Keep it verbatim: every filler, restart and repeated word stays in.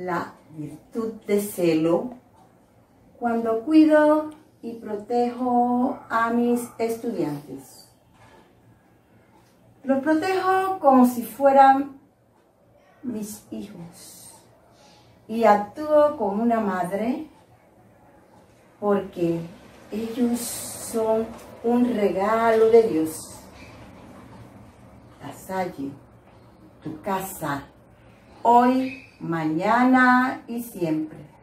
la virtud de celo cuando cuido y protejo a mis estudiantes. Los protejo como si fueran mis hijos y actúo como una madre porque ellos son un regalo de Dios. La Salle, tu casa, hoy, mañana y siempre.